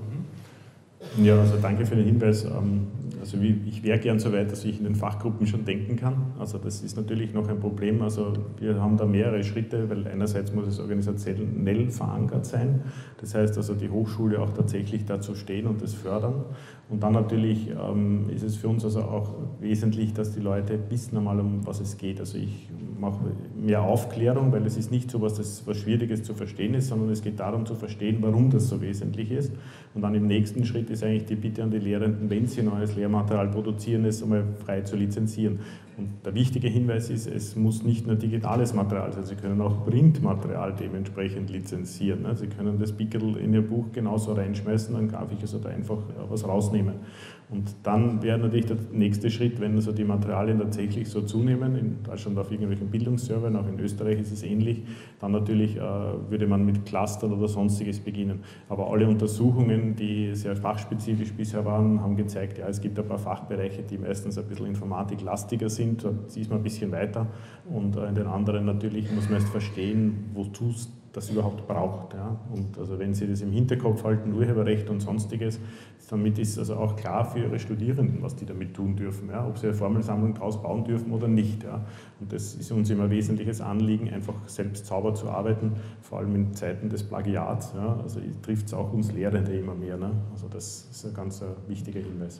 Speaker 1: Ja, also danke für den Hinweis. Also ich wäre gern so weit, dass ich in den Fachgruppen schon denken kann. Also das ist natürlich noch ein Problem. Also wir haben da mehrere Schritte, weil einerseits muss es organisationell verankert sein. Das heißt also die Hochschule auch tatsächlich dazu stehen und das fördern. Und dann natürlich ähm, ist es für uns also auch wesentlich, dass die Leute wissen einmal, um was es geht. Also ich mache mehr Aufklärung, weil es ist nicht so was, das was Schwieriges zu verstehen ist, sondern es geht darum zu verstehen, warum das so wesentlich ist. Und dann im nächsten Schritt ist eigentlich die Bitte an die Lehrenden, wenn sie neues Lehrmaterial produzieren, es einmal frei zu lizenzieren. Und der wichtige Hinweis ist, es muss nicht nur digitales Material sein, Sie können auch Printmaterial dementsprechend lizenzieren. Sie können das Pickel in Ihr Buch genauso reinschmeißen, dann darf ich also da einfach was rausnehmen. Und dann wäre natürlich der nächste Schritt, wenn also die Materialien tatsächlich so zunehmen, in Deutschland auf irgendwelchen Bildungsservern, auch in Österreich ist es ähnlich, dann natürlich äh, würde man mit Clustern oder sonstiges beginnen. Aber alle Untersuchungen, die sehr fachspezifisch bisher waren, haben gezeigt, ja, es gibt ein paar Fachbereiche, die meistens ein bisschen informatiklastiger sind, da ist man ein bisschen weiter und äh, in den anderen natürlich muss man erst verstehen, wozu es das überhaupt braucht. Ja. Und also wenn Sie das im Hinterkopf halten, Urheberrecht und Sonstiges, damit ist also auch klar für Ihre Studierenden, was die damit tun dürfen, ja. Ob sie eine Formelsammlung daraus bauen dürfen oder nicht. Ja. Und das ist uns immer ein wesentliches Anliegen, einfach selbst sauber zu arbeiten, vor allem in Zeiten des Plagiats. Ja. Also trifft es auch uns Lehrende immer mehr. Ne. Also das ist ein ganz ein wichtiger Hinweis.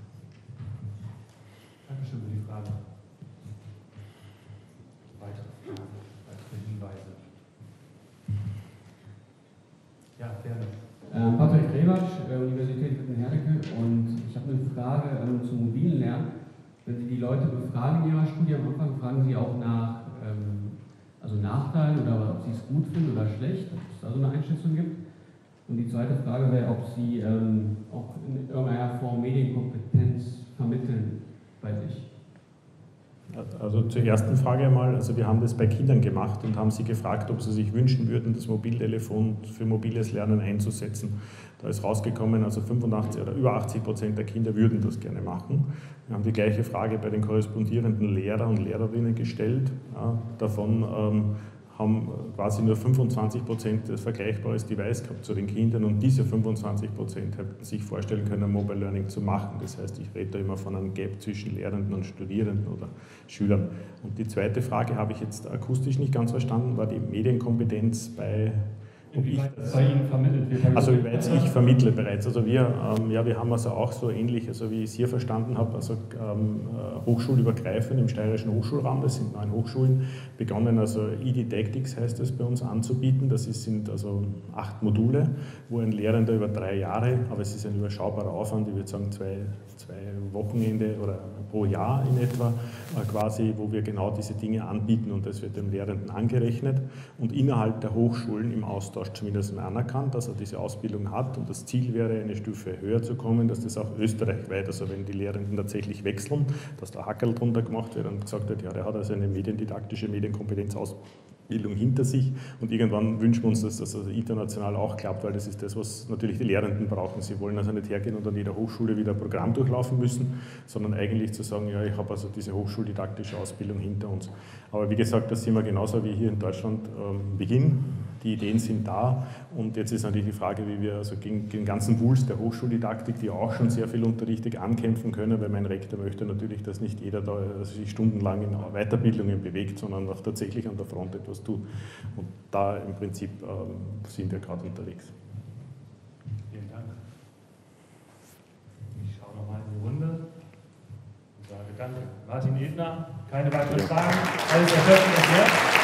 Speaker 2: Dankeschön für die Frage. Weitere Fragen, weitere Hinweise? Ja, gerne.
Speaker 4: Ähm, Patrick Rewatsch, äh, Universität Witten-Herdecke, und ich habe eine Frage ähm, zum mobilen Lernen. Wenn Sie die Leute befragen in Ihrer Studie am Anfang, fragen Sie auch nach ähm, also Nachteilen oder ob Sie es gut finden oder schlecht, ob es da so eine Einschätzung gibt. Und die zweite Frage wäre, ob Sie ähm, auch in irgendeiner Form Medienkompetenz vermitteln bei sich.
Speaker 1: Also zur ersten Frage einmal, also wir haben das bei Kindern gemacht und haben sie gefragt, ob sie sich wünschen würden, das Mobiltelefon für mobiles Lernen einzusetzen. Da ist rausgekommen, also fünfundachtzig oder über achtzig Prozent der Kinder würden das gerne machen. Wir haben die gleiche Frage bei den korrespondierenden Lehrer und Lehrerinnen gestellt. Ja, davon ähm, haben quasi nur fünfundzwanzig Prozent das vergleichbares Device gehabt zu den Kindern und diese fünfundzwanzig Prozent hätten sich vorstellen können, Mobile Learning zu machen. Das heißt, ich rede da immer von einem Gap zwischen Lehrenden und Studierenden oder Schülern. Und die zweite Frage habe ich jetzt akustisch nicht ganz verstanden, war die Medienkompetenz bei...
Speaker 2: Inwieweit das bei Ihnen vermittelt wird?
Speaker 1: Also wie weit ich vermittle bereits. Also wir, ähm, ja, wir haben also auch so ähnlich, also wie ich es hier verstanden habe, also ähm, hochschulübergreifend im steirischen Hochschulraum, das sind neun Hochschulen, begonnen also eDidactics heißt das bei uns anzubieten. Das ist, sind also acht Module, wo ein Lehrender über drei Jahre, aber es ist ein überschaubarer Aufwand, ich würde sagen zwei, zwei Wochenende oder pro Jahr in etwa, äh, quasi, wo wir genau diese Dinge anbieten und das wird dem Lehrenden angerechnet und innerhalb der Hochschulen im Austausch zumindest anerkannt, dass er diese Ausbildung hat und das Ziel wäre, eine Stufe höher zu kommen, dass das auch österreichweit, also wenn die Lehrenden tatsächlich wechseln, dass da Hackerl drunter gemacht wird und gesagt wird, ja, der hat also eine mediendidaktische Medienkompetenzausbildung hinter sich und irgendwann wünschen wir uns, dass das also international auch klappt, weil das ist das, was natürlich die Lehrenden brauchen. Sie wollen also nicht hergehen und an jeder Hochschule wieder ein Programm durchlaufen müssen, sondern eigentlich zu sagen, ja, ich habe also diese hochschuldidaktische Ausbildung hinter uns. Aber wie gesagt, das sind wir genauso wie hier in Deutschland ähm, Beginn. Die Ideen sind da und jetzt ist natürlich die Frage, wie wir also gegen den ganzen Wulst der Hochschuldidaktik, die auch schon sehr viel unterrichtet, ankämpfen können, weil mein Rektor möchte natürlich, dass nicht jeder da sich stundenlang in Weiterbildungen bewegt, sondern auch tatsächlich an der Front etwas tut. Und da im Prinzip ähm, sind wir gerade unterwegs.
Speaker 2: Vielen Dank. Ich schaue nochmal in die Runde und sage danke. Martin Ebner, keine weiteren Fragen. Alles erschöpfend erklärt.